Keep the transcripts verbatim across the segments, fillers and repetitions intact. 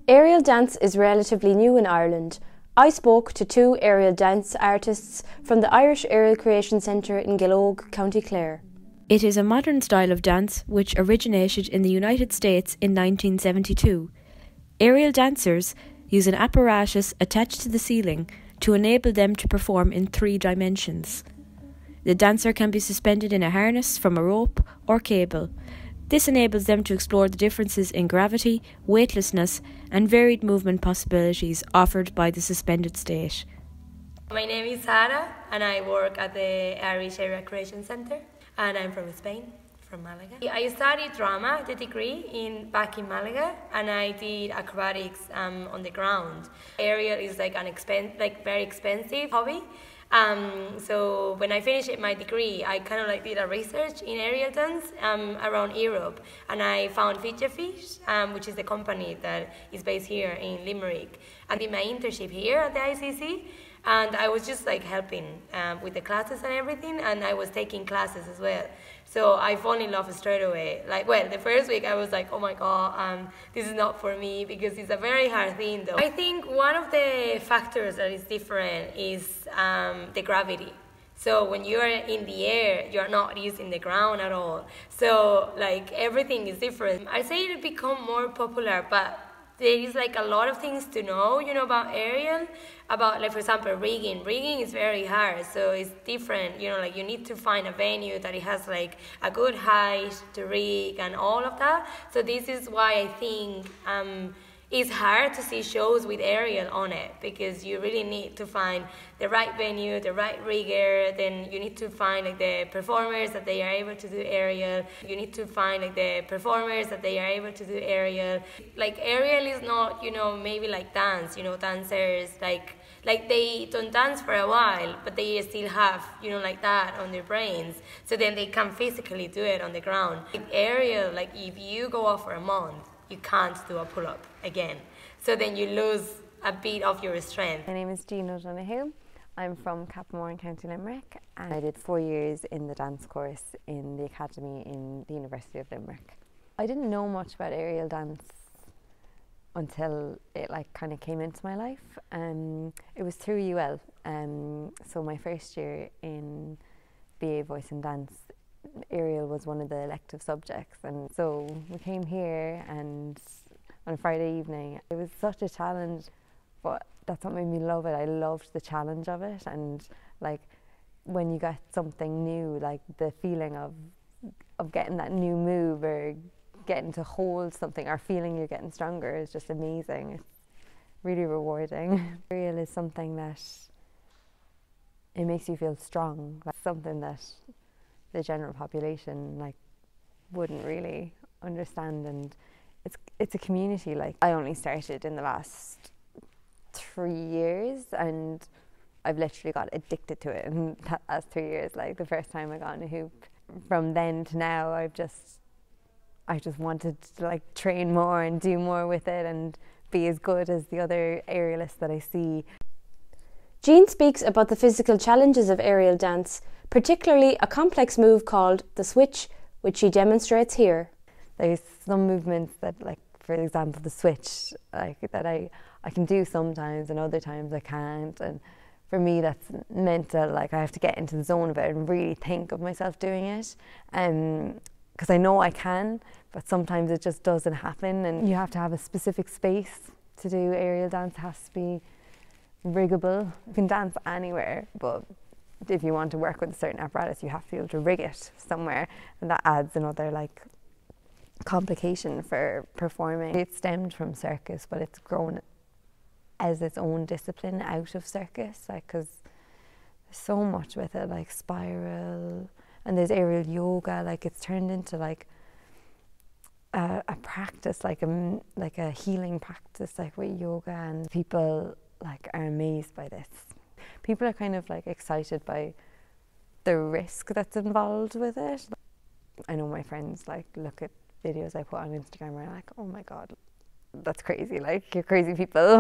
Aerial dance is relatively new in Ireland. I spoke to two aerial dance artists from the Irish Aerial Creation Centre in Gillogue, County Clare. It is a modern style of dance which originated in the United States in nineteen seventy-two. Aerial dancers use an apparatus attached to the ceiling to enable them to perform in three dimensions. The dancer can be suspended in a harness from a rope or cable. This enables them to explore the differences in gravity, weightlessness and varied movement possibilities offered by the suspended state. My name is Sara and I work at the Irish Aerial Creation Centre and I'm from Spain, from Malaga. I studied drama, the degree, in back in Malaga, and I did acrobatics um, on the ground. Aerial is like an expen- like very expensive hobby. Um, so when I finished my degree, I kind of like did a research in aerial dance um, around Europe, and I found Future Fish, um, which is the company that is based here in Limerick. I did my internship here at the I C C, and I was just like helping um, with the classes and everything, and I was taking classes as well. So I fell in love straight away. Like, well, the first week I was like, oh my God, um, this is not for me because it's a very hard thing though. I think one of the factors that is different is um, the gravity. So when you're in the air, you're not using the ground at all. So like everything is different. I say it become more popular, but there is like a lot of things to know, you know, about aerial, about like, for example, rigging. Rigging is very hard, so it's different, you know, like you need to find a venue that it has like a good height to rig and all of that. So this is why I think um, it's hard to see shows with aerial on it, because you really need to find the right venue, the right rigger, then you need to find like the performers that they are able to do aerial. You need to find like the performers that they are able to do aerial. Like aerial is not, you know, maybe like dance, you know, dancers, like like they don't dance for a while, but they still have, you know, like that on their brains. So then they can physically do it on the ground. Like aerial, like if you go off for a month, you can't do a pull-up again. So then you lose a bit of your strength. My name is Jean O'Donoghue. I'm from Capmore in County Limerick, and I did four years in the dance course in the academy in the University of Limerick. I didn't know much about aerial dance until it like kind of came into my life. Um, it was through U L. Um, so my first year in B A Voice and Dance, aerial was one of the elective subjects, and so we came here and on a Friday evening. It was such a challenge, but that's what made me love it. I loved the challenge of it, and like when you get something new, like the feeling of of getting that new move or getting to hold something or feeling you're getting stronger is just amazing. It's really rewarding. Aerial is something that it makes you feel strong. That's something that the general population like wouldn't really understand, and it's it's a community. Like I only started in the last three years and I've literally got addicted to it in that last three years. Like the first time I got in a hoop, from then to now I've just I just wanted to like train more and do more with it and be as good as the other aerialists that I see. Jean speaks about the physical challenges of aerial dance, particularly a complex move called the switch, which she demonstrates here. There's some movements that, like for example the switch, like that I, I can do sometimes and other times I can't, and for me that's mental. Like I have to get into the zone of it and really think of myself doing it, um, because I know I can, but sometimes it just doesn't happen, and you have to have a specific space to do aerial dance. It has to be riggable. You can dance anywhere, but if you want to work with a certain apparatus, you have to be able to rig it somewhere, and that adds another like complication for performing. It stemmed from circus, but it's grown as its own discipline out of circus, like because there's so much with it, like spiral, and there's aerial yoga. Like it's turned into like a, a practice, like a like a healing practice, like with yoga, and people like are amazed by this. People are kind of like excited by the risk that's involved with it. I know my friends like look at videos I put on Instagram and are like, oh my God, that's crazy, like you're crazy people.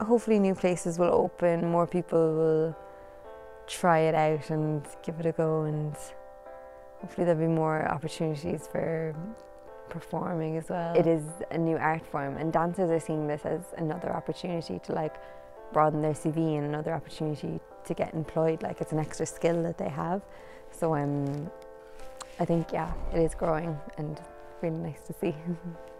hopefully new places will open, more people will try it out and give it a go, and hopefully there'll be more opportunities for performing as well. It is a new art form, and dancers are seeing this as another opportunity to like broaden their C V and another opportunity to get employed. Like, it's an extra skill that they have. So um, I think, yeah, it is growing and really nice to see.